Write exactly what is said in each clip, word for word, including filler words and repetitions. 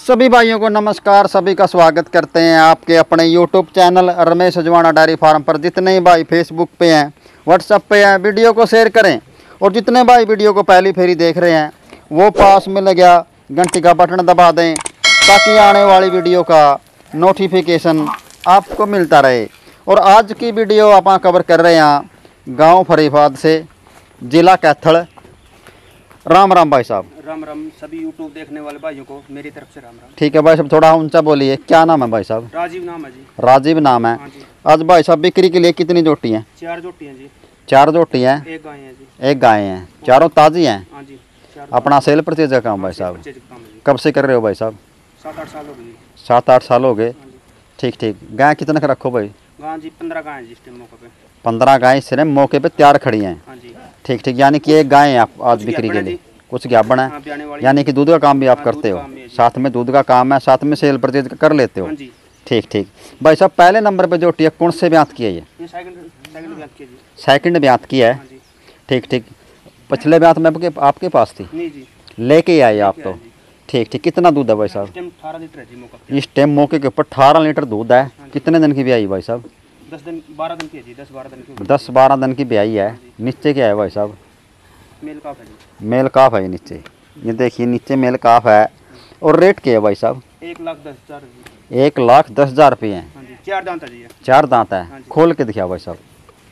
सभी भाइयों को नमस्कार। सभी का स्वागत करते हैं आपके अपने YouTube channel Ramesh Ajwana dairy farm पर। जितने भाई फेसबुक पे हैं, व्हाट्सएप पे हैं, वीडियो को शेयर करें। और जितने भाई वीडियो को पहली फेरी देख रहे हैं वो पास में लग गया घंटी का बटन दबा दें ताकि आने वाली वीडियो का नोटिफिकेशन आपको मिलता रहे। और आज की वीडियो आप कवर कर रहे हैं गाँव फरीबाद से, जिला कैथल। राम राम भाई साहब। राम राम सभी यूट्यूब देखने वाले भाइयों को मेरी तरफ से राम राम। ठीक है भाई साहब, थोड़ा ऊंचा बोलिए। क्या नाम है भाई साहब? राजीव नाम है जी। राजीव नाम है। हाँ जी। आज भाई साहब बिक्री के लिए कितनी जोटी हैं? चार जोटी हैं जी। चार जोटी हैं, एक गाय है जी। एक गाय हैं, चारों ताजी हैं। हाँ जी। अपना सेल परचेज का काम भाई साहब कब से कर रहे हो भाई साहब? सात आठ साल हो गए। सात आठ साल हो गए। ठीक ठीक। गाय कितने का रखो भाई? गाय जी पंद्रह गाय जी इस टाइम मौके पे। पंद्रह गाय सिर्फ मौके पे तैयार खड़ी हैं। हाँ जी। ठीक ठीक। यानी कि एक गाय है आप आज बिक्री के लिए, कुछ ज्ञापन है। यानी कि दूध का काम भी आप करते हो, साथ में दूध का काम है, साथ में सेल परचेज कर लेते हो। ठीक ठीक। भाई साहब पहले नंबर पे जोटी है कौन से ब्यात की है ये? सेकंड ब्यात की है। ठीक ठीक। पिछले ब्यात में आपके आपके पास थी? नहीं जी। लेके आए आप तो? ठीक ठीक। कितना दूध है भाई साहब? अठारह लीटर है जी। इस टाइम मौके के ऊपर अठारह लीटर दूध है। कितने दिन की ब्याई भाई साहब? दस दिन बारह दिन की है जी। दस बारह दिन की। दस बारह दिन की ब्याई है। नीचे क्या है भाई साहब? मेल काफ है जी। मेल काफ है नीचे। ये देखिए नीचे मेल काफ है। और रेट क्या है भाई साहब? एक लाख दस हजार। एक लाख दस हजार रुपये हैं। हाँ जी। चार दांत है जी। चार दांत है। खोल के दिखाओ भाई साहब।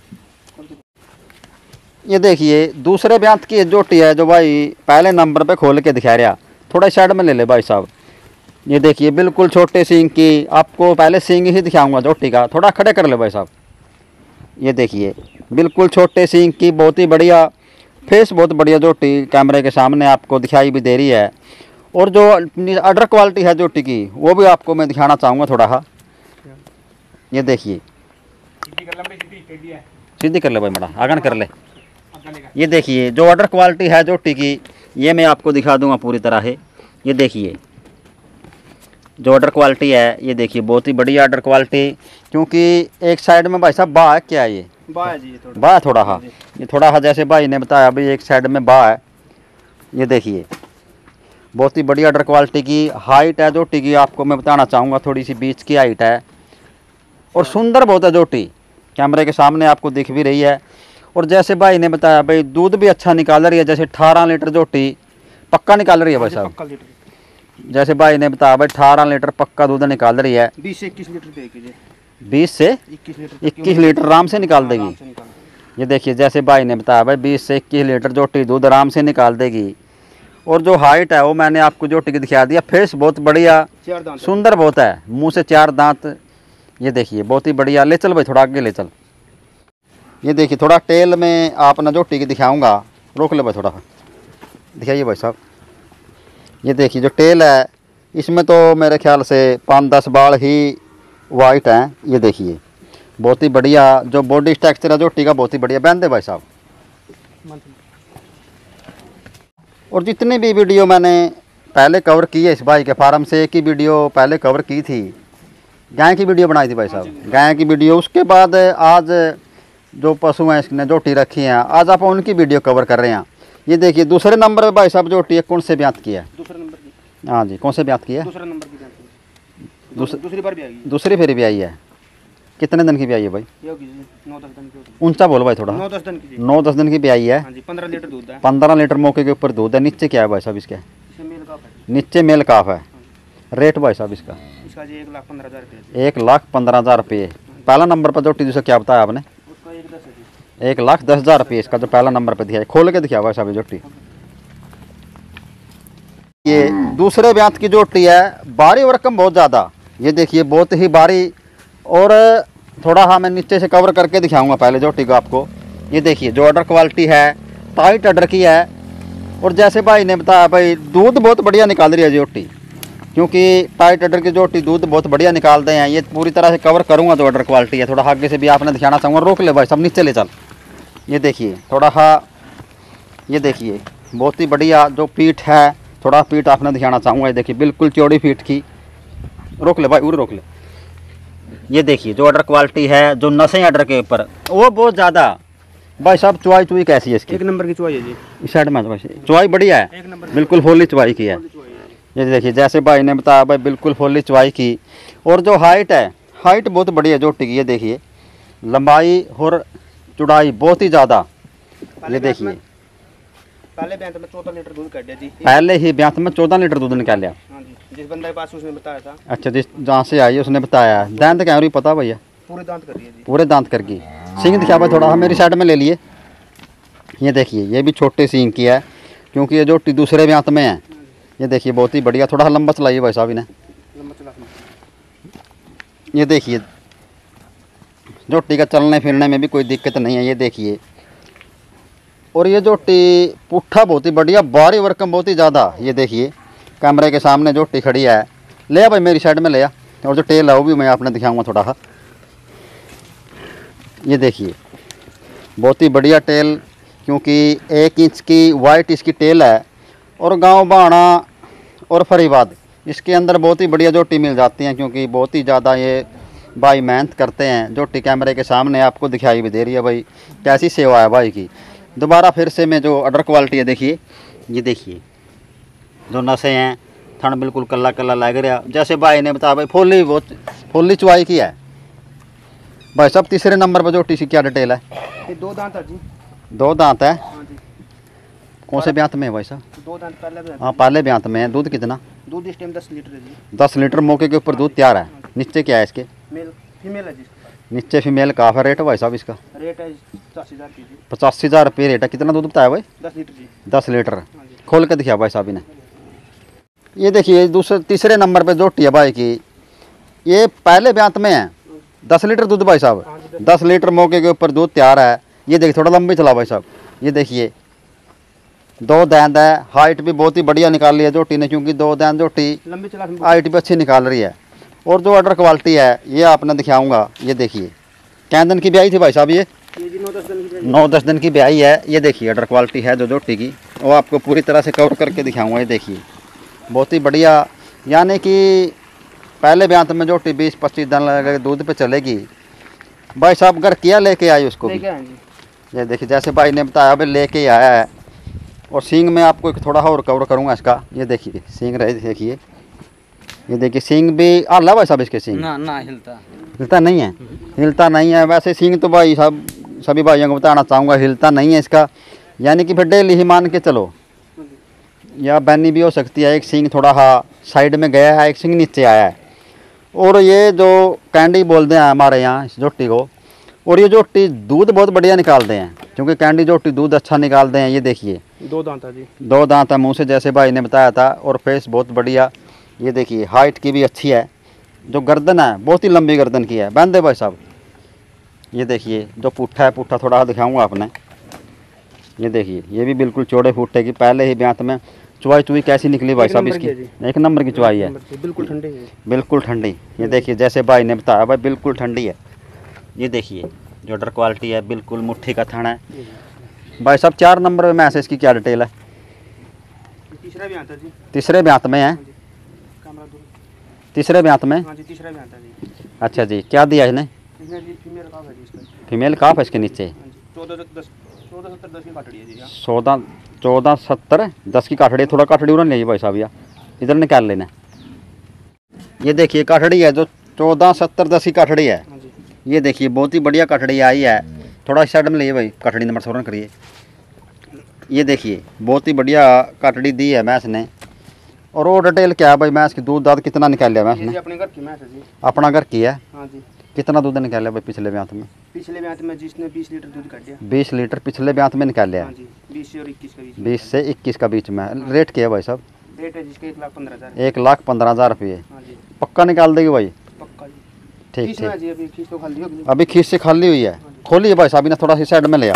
ये देखिए दूसरे ब्यात की जोटी है जो भाई पहले नंबर पे खोल के दिखा रहा। थोड़ा साइड में ले ले भाई साहब। ये देखिए बिल्कुल छोटे सींग की, आपको पहले सींग ही दिखाऊंगा जोटी का। थोड़ा खड़े कर ले भाई साहब। ये देखिए बिल्कुल छोटे सींग की, बहुत ही बढ़िया फेस, बहुत बढ़िया जोटी कैमरे के सामने आपको दिखाई भी दे रही है। और जो अडर क्वालिटी है जोटी की वो भी आपको मैं दिखाना चाहूँगा थोड़ा सा। ये देखिए सीधी कर ले भाई, बड़ा आगन कर ले। ये देखिए जो अडर क्वालिटी है जोटी की ये मैं आपको दिखा दूंगा पूरी तरह है। ये देखिए जो अडर क्वालिटी है, ये देखिए बहुत ही बढ़िया अडर क्वालिटी। क्योंकि एक साइड में भाई साहब बा है, क्या है ये? बा है जी। थोड़ा बा है थोड़ा हाँ। ये थोड़ा सा जैसे भाई ने बताया भाई एक साइड में बा है। ये देखिए बहुत ही बढ़िया अडर क्वालिटी की हाइट है जोटी की। आपको मैं बताना चाहूँगा थोड़ी सी बीच की हाइट है। और सुंदर बहुत है जोटी, कैमरे के सामने आपको दिख भी रही है। और जैसे भाई ने बताया भाई दूध भी अच्छा निकाल रही है। जैसे अठारह लीटर जोटी पक्का निकाल रही है भाई साहब। जैसे भाई ने बताया भाई अठारह लीटर पक्का दूध निकाल रही है। बीस से इक्कीस लीटर देगी। बीस से इक्कीस लीटर आराम से निकाल देगी। ये देखिए जैसे भाई ने बताया भाई बीस से इक्कीस लीटर जोटी दूध आराम से निकाल देगी। और जो हाइट है वो मैंने आपको जोटी की दिखा दिया। फेस बहुत बढ़िया, सुंदर बहुत है, मुँह से चार दांत। ये देखिए बहुत ही बढ़िया। ले चल भाई थोड़ा आगे ले चल। ये देखिए थोड़ा टेल में आपने जोटी की दिखाऊंगा। रोक ले भाई थोड़ा दिखाइए भाई साहब। ये देखिए जो टेल है इसमें तो मेरे ख्याल से पाँच दस बाल ही वाइट हैं। ये देखिए बहुत ही बढ़िया जो बॉडी स्ट्रक्चर है जोटी का, बहुत ही बढ़िया। बहन दे भाई साहब। और जितनी भी वीडियो मैंने पहले कवर की है इस भाई के फार्म से, एक ही वीडियो पहले कवर की थी, गाय की वीडियो बनाई थी भाई साहब, गाय की वीडियो। उसके बाद आज जो पशु हैं इसने जोटी रखी हैं, आज आप उनकी वीडियो कवर कर रहे हैं। ये देखिए दूसरे नंबर पे भाई साहब जोटी है, कौन से ब्यात की है? दूसरे नंबर की। हाँ जी, कौन से ब्यात की है? दूसरे नंबर की ब्यात की। दूसरी दूसरी बार भी आई है। दूसरी फेरी भी आई है। कितने दिन की भी आई है भाई? नौ दस दिन की। ऊंचा बोलो भाई थोड़ा। नौ दस दिन की। नौ दस दिन की भी आई है। पंद्रह लीटर दूध है। पंद्रह लीटर मौके के ऊपर दूध है। नीचे क्या है भाई साहब इसके? नीचे मेल काफ है। रेट भाई साहब इसका? इसका जी एक लाख पंद्रह हज़ार रुपये। एक लाख पंद्रह हज़ार रुपये। पहला नंबर पर जोटी दूसरा क्या बताया आपने? एक लाख दस हज़ार रुपये इसका जो पहला नंबर पर दिया है। खोल के दिखाया भाई साहब जोटी। ये दूसरे ब्यात की जोटी है, बारी और रकम बहुत ज़्यादा। ये देखिए बहुत ही बारी। और थोड़ा हाँ मैं नीचे से कवर करके दिखाऊंगा पहले जोटी को आपको। ये देखिए जो अडर क्वालिटी है, टाइट अडर की है। और जैसे भाई ने बताया भाई दूध बहुत बढ़िया निकाल रही है जोटी। क्योंकि टाइट अडर की जोटी दूध बहुत बढ़िया निकालते हैं। ये पूरी तरह से कवर करूँगा जो अडर क्वालिटी है। थोड़ा आगे से भी आपने दिखाना चाहूँगा। रोक ले भाई सब, नीचे ले चल। ये देखिए थोड़ा हाँ, ये देखिए बहुत ही बढ़िया जो पीठ है, थोड़ा पीठ आपने दिखाना चाहूँगा। ये देखिए बिल्कुल चौड़ी पीठ की। रोक ले भाई, उड़ रोक ले। ये देखिए जो अडर क्वालिटी है, जो नसें अडर के ऊपर वो बहुत ज़्यादा। भाई साहब चुवाई चुई कैसी है इसकी? एक नंबर की चुवाई है जी। इस साइड में चुवाई बढ़िया है, बिल्कुल होली चुवाई की है। ये देखिए जैसे भाई ने बताया भाई बिल्कुल फुल्ली चवाई की। और जो हाइट है, हाइट बहुत बढ़िया झोटी की। ये देखिए लंबाई और चौड़ाई बहुत ही ज़्यादा। ये देखिए पहले ब्यांत में चौदह लीटर दूध काट दिया जी। पहले ही ब्यांत में चौदह लीटर दूध निकाल लिया। हाँ जी, जिस बंदे के पास उसने बताया था। अच्छा, जिस जहाँ से आई उसने बताया। दांत क्या रही पता भैया? पूरे दांत कर दिए जी। पूरे दांत कर गई। सींग दिखा भाई थोड़ा, मेरी साइड में ले लिए। ये देखिए ये भी छोटे सींग की है क्योंकि ये झोटी दूसरे ब्यांत में है। ये देखिए बहुत ही बढ़िया, थोड़ा लंबा चलाइए भाई साहब इन्हें। लंबा चला। ये देखिए झोटी का चलने फिरने में भी कोई दिक्कत नहीं है। ये देखिए, और ये झोटी पुट्ठा बहुत ही बढ़िया, बारी वर्कम बहुत ही ज़्यादा। ये देखिए कैमरे के सामने झोटी खड़ी है। ले आ भाई मेरी साइड में ले आ। और जो टेल है वो भी मैं आपने दिखाऊंगा थोड़ा सा। ये देखिए बहुत ही बढ़िया टेल, क्योंकि एक इंच की वाइट इसकी टेल है। और गांव बाणा और फरीबाद इसके अंदर बहुत ही बढ़िया झोटी मिल जाती हैं, क्योंकि बहुत ही ज़्यादा ये भाई मेहनत करते हैं। झोटी कैमरे के सामने आपको दिखाई भी दे रही है भाई, कैसी सेवा है भाई की। दोबारा फिर से मैं जो अडर क्वालिटी है देखिए, ये देखिए जो नसें हैं, थन बिल्कुल कल्ला कल्ला लग रहा। जैसे भाई ने बताया भाई फुल्ली बहुत फुल्ली चुवाई की है। भाई साहब तीसरे नंबर पर झोटी की क्या डिटेल है? ये दो दांत है जी। दो दांत है। हाँ जी। कौन से ब्यांत में है भाई साहब? दो दांत पहले ब्यांत। हाँ पहले ब्यांत में है। दूध कितना? दूध इस टाइम दस लीटर है जी। दस लीटर मौके के ऊपर दूध तैयार है। नीचे क्या है इसके? मेल फीमेल है जी। नीचे फीमेल का है। रेट है भाई साहब इसका? रेट है पचासी हज़ार की जी। पचासी हज़ार रुपये रेट है। कितना दूध बताया भाई? दस लीटर जी। दस लीटर। हाँ जी। खोल के दिखा भाई साहब इन्हें। ये देखिए दूसरे तीसरे नंबर पे झोटी है भाई की। ये पहले ब्यांत में है। दस लीटर दूध भाई साहब, दस लीटर मौके के ऊपर दूध तैयार है। ये देखिए थोड़ा लंबी चला भाई साहब। ये देखिए दो दांत है। हाइट भी बहुत ही बढ़िया निकाल ली है झोटी ने, क्योंकि दो दांत झोटी लंबी चला। हाइट भी अच्छी निकाल रही है। और जो अडर क्वालिटी है ये आपने दिखाऊंगा। ये देखिए क्या दिन की ब्याई थी भाई साहब? ये ये जी नौ दस दिन की। नौ दस दिन की ब्याई है। ये देखिए अडर क्वालिटी है जो झोटी की, वो आपको पूरी तरह से कवर करके दिखाऊंगा। ये देखिए बहुत ही बढ़िया, यानी कि पहले ब्यांत में झोटी बीस पच्चीस दिन लगे दूध पे चलेगी। भाई साहब घर किया लेके आई उसको भी। लेके आए जी। ये देखिए जैसे भाई ने बताया भाई लेके आया है। और सींग में आपको एक थोड़ा और कवर करूंगा इसका। ये देखिए सींग रहे देखिए। ये देखिए सींग भी हाला भाई साहब इसके सींग? ना ना हिलता हिलता नहीं है। हिलता नहीं है। वैसे सींग तो भाई साहब सभी भाइयों को बताना चाहूँगा हिलता नहीं है इसका, यानी कि फिर डेली ही मान के चलो, या बैनी भी हो सकती है। एक सींग थोड़ा हा साइड में गया है, एक सींग नीचे आया है। और ये जो कैंडी बोलते हैं हमारे यहाँ इस झोटी को, और ये झोटी दूध बहुत बढ़िया निकालते हैं, क्योंकि कैंडी झोटी दूध अच्छा निकालते हैं। ये देखिए दो दांत है जी। दो दांत है मुँह से, जैसे भाई ने बताया था। और फेस बहुत बढ़िया। ये देखिए हाइट की भी अच्छी है। जो गर्दन है बहुत ही लंबी गर्दन की है। बंदे भाई साहब ये देखिए जो पुट्ठा है, पुट्ठा थोड़ा दिखाऊंगा आपने। ये देखिए ये भी बिल्कुल चौड़े फुट्टे की। पहले ही ब्यांत में चुवाई चुई कैसी निकली भाई साहब इसकी? एक नंबर की चुवाई है। बिल्कुल ठंडी है। बिल्कुल ठंडी। ये देखिए जैसे भाई ने बताया भाई बिल्कुल ठंडी है। ये देखिए जो अडर क्वालिटी है, बिल्कुल मुट्ठी का थाना है भाई साहब। चार नंबर में मैसे इसकी क्या डिटेल है? तीसरा भी आता जी। तीसरे ब्यांत में है। तीसरे ब्यांत में? हाँ जी तीसरा भी आता जी। अच्छा जी, क्या दिया इसने? इसमें जी फीमेल काफ है जी इसका। फीमेल काफ है इसके नीचे। चौदह दस चौदह सत्तर दस की काटड़ी है जी। चौदह चौदह सत्तर दस की काठड़ी। थोड़ा काठड़ी उड़न लीजिए भाई साहब, या इधर निकाल लेना। ये देखिए काठड़ी है जो चौदह सत्तर दस की काठड़ी है। ये देखिए बहुत ही बढ़िया काठड़ी आई है। थोड़ा इस साइड में लीजिए भाई, काठड़ी नंबर सोलह करिए। ये देखिए बहुत ही बढ़िया काठड़ी दी है भैंस ने। और वो डिटेल क्या है भाई भैंस की? दूध दाद कितना निकाल लिया भैंस ने? अपने घर की भैंस है जी। अपना घर की है। हाँ जी। कितना दूध निकाल लिया भाई पिछले ब्यांत में? पिछले ब्यांत में जिसने बीस लीटर दूध काट दिया। बीस लीटर पिछले ब्यांत में निकाल लिया। हाँ जी बीस से और इक्कीस का बीच। बीस से इक्कीस का बीच में। रेट क्या है भाई साहब? रेट है जिसका एक लाख पंद्रह हज़ार। एक लाख पंद्रह हज़ार रुपये। हाँ जी। पक्का निकाल देगी भाई? पक्का जी। ठीक खींच में ठीक। जी अभी खींच तो खाली होगी। अभी खींच से खाली हुई है। खोलिए भाई साहब, इन्हें थोड़ा सी साइड में ले आ।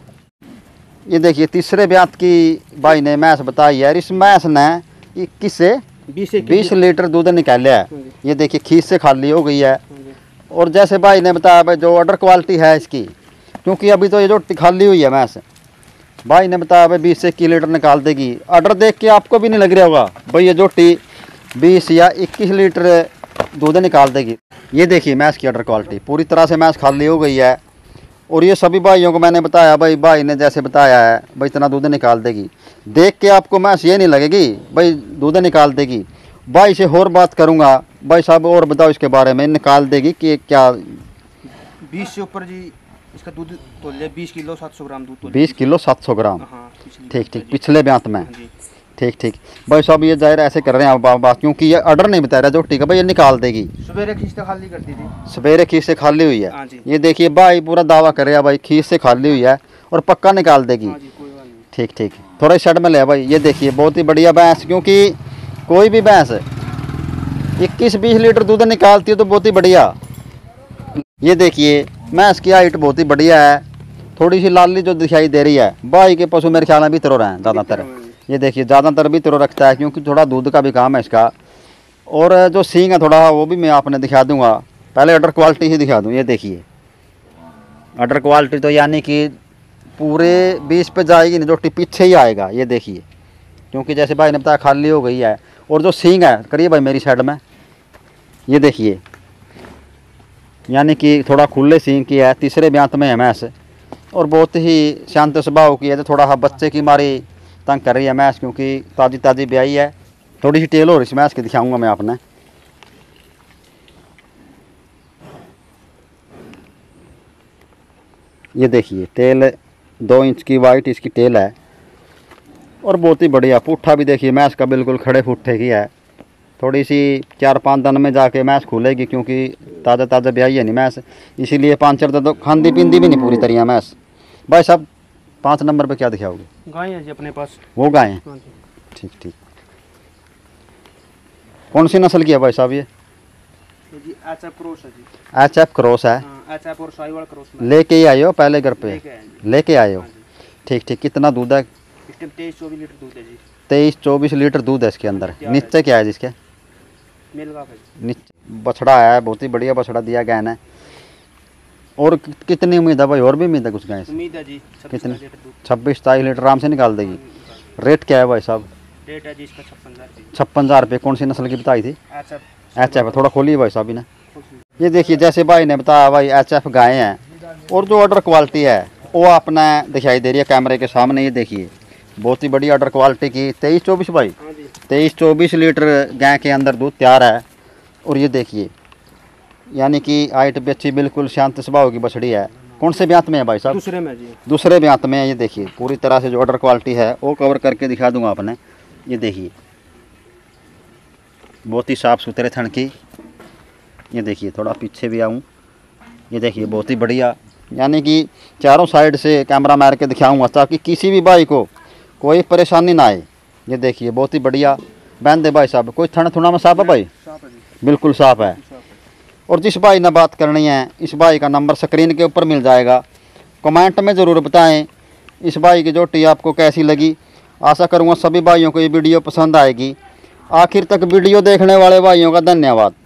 ये देखिए तीसरे ब्यांत की भाई ने मैस बताई है। इस मैस ने इक्कीस से बीस से बीस लीटर दूध निकाल लिया है। ये देखिए खींच से खाली हो गई है। हाँ जी। और जैसे भाई ने बताया भाई जो अडर क्वालिटी है इसकी, क्योंकि अभी तो ये जो खाली हुई है मैस, भाई ने बताया भाई बीस से इक्कीस लीटर निकाल देगी। अडर देख के आपको भी नहीं लग रहा होगा भाई ये झोटी बीस या इक्कीस लीटर दूध निकाल देगी। ये देखिए मैस की अडर क्वालिटी पूरी तरह से मैस खाली हो गई है। और ये सभी भाइयों को मैंने बताया, भाई भाई ने जैसे बताया है भाई इतना दूध निकाल देगी, देख के आपको मैस ये नहीं लगेगी भाई दूध निकाल देगी। भाई से और बात करूँगा, भाई साहब और बताओ इसके बारे में, निकाल देगी कि क्या? बीस से ऊपर जी इसका दूध तोल लिया, बीस किलो सात सौ ग्राम दूध तोल बीस किलो सात सौ ग्राम। हाँ पिछली ठीक बार ठीक, जी। पिछले ब्यांत में। हाँ जी। ठीक ठीक भाई साहब, ये जाहिर ऐसे कर रहे हैं आप बात, क्योंकि ये ऑर्डर नहीं बता रहा जो ठीक है भाई, ये निकाल देगी। सवेरे खींचते खाली कर दी थी। सवेरे खीस से खाली हुई है। हाँ जी। ये देखिए भाई पूरा दावा कर रहा है भाई खीस से खाली हुई है और पक्का निकाल देगी। हाँ जी, कोई बात नहीं। ठीक ठीक, थोड़ा शर्ट में ले भाई। ये देखिए बहुत ही बढ़िया भैंस, क्योंकि कोई भी भैंस इक्कीस बीस लीटर दूध निकालती है तो बहुत ही बढ़िया। ये देखिए भैंस की हाइट बहुत ही बढ़िया है, थोड़ी सी लाली जो दिखाई दे रही है। भाई के पशु मेरे ख्याल में भी तरो रहे हैं ज़्यादातर। ये देखिए ज़्यादातर भी तरो रखता है, क्योंकि थोड़ा दूध का भी काम है इसका। और जो सींग है थोड़ा वो भी मैं आपने दिखा दूंगा, पहले अडर क्वालिटी ही दिखा दूँ। ये देखिए अडर क्वालिटी तो यानी कि पूरे बीस पे जाएगी नहीं, जो पीछे ही आएगा। ये देखिए, क्योंकि जैसे भाई ने बताया खाली हो गई है। और जो सींग है, करिए भाई मेरी साइड में, ये देखिए यानी कि थोड़ा खुले सींग की है, तीसरे ब्यांत में है मैस। और बहुत ही शांत स्वभाव की है, तो थोड़ा सा बच्चे की मारी तंग कर रही है मैस, क्योंकि ताज़ी ताज़ी ब्याई है। थोड़ी सी टेल हो रही है मैस की, दिखाऊंगा मैं आपने। ये देखिए टेल दो इंच की वाइट इसकी टेल है और बहुत ही बढ़िया। पुट्ठा भी देखिए मैस का बिल्कुल खड़े पुट्ठे की है। थोड़ी सी चार पाँच दिन में जाके मैस खुलेगी, क्योंकि ताज़ा ताज़ा ब्याई है नहीं मैस, इसीलिए पाँच चार दिन तो खांदी पींदी भी नहीं पूरी तरह मैस। भाई साहब पाँच नंबर पे क्या दिखाओगे? गाय है जी अपने पास। वो गाय हैं। हाँ जी। ठीक ठीक, कौन सी नस्ल की है भाई साहब? ये ये जी एच एफ क्रॉस है जी। एच एफ क्रॉस है। हाँ, एच एफ और साहिवाल क्रॉस में। लेके ही आए हो पहले घर पे? लेके आए जी। लेके आए हो। हाँ जी। ठीक ठीक, कितना दूध है? इस टाइम तेईस चौबीस लीटर दूध है जी। तेईस चौबीस लीटर दूध है इसके अंदर। क्या है? नीचे क्या है जिसके? मेल का है जी। नीचे बछड़ा है, बहुत ही बढ़िया बछड़ा दिया गया है। और कि- कितनी उम्मीद है भाई? और भी उम्मीद है कुछ गाय से? उम्मीद है जी छब्बीस कितने? लीटर दूध। छब्बीस सताईस लीटर आराम से निकाल देगी। रेट क्या है भाई साहब? रेट है जी इसका छप्पन हज़ार रुपये। छप्पन हज़ार रुपये। कौन सी नस्ल की बताई थी? H F. H F. थोड़ा खोलिए भाई साहब ने। ये देखिए जैसे भाई ने बताया भाई एच एफ गाय हैं, और जो ऑर्डर क्वालिटी है वो आपने दिखाई दे रही है कैमरे के सामने। ये देखिए बहुत ही बड़ी ऑर्डर क्वालिटी की तेईस चौबीस भाई, हाँ जी। तेईस चौबीस लीटर गाय के अंदर दूध तैयार है। और ये देखिए यानी कि हाइट भी अच्छी, बिल्कुल शांत स्वभाव की बछड़ी है। कौन से ब्यांत में है भाई साहब? दूसरे में जी। दूसरे ब्यांत में है। ये देखिए पूरी तरह से जो ऑर्डर क्वालिटी है वो कवर करके दिखा दूंगा आपने। ये देखिए बहुत ही साफ़ सुथरे थन की। ये देखिए थोड़ा पीछे भी आऊँ। ये देखिए बहुत ही बढ़िया, यानी कि चारों साइड से कैमरा मार के दिखाऊंगा ताकि किसी भी भाई को कोई परेशानी ना आए। ये देखिए बहुत ही बढ़िया बहन दे भाई साहब। कोई थन थुना में साफ है भाई? साफ है जी। बिल्कुल साफ है। साफ है। और जिस भाई ने बात करनी है, इस भाई का नंबर स्क्रीन के ऊपर मिल जाएगा। कमेंट में ज़रूर बताएं इस भाई की जोटी आपको कैसी लगी। आशा करूँगा सभी भाइयों को ये वीडियो पसंद आएगी। आखिर तक वीडियो देखने वाले भाइयों का धन्यवाद।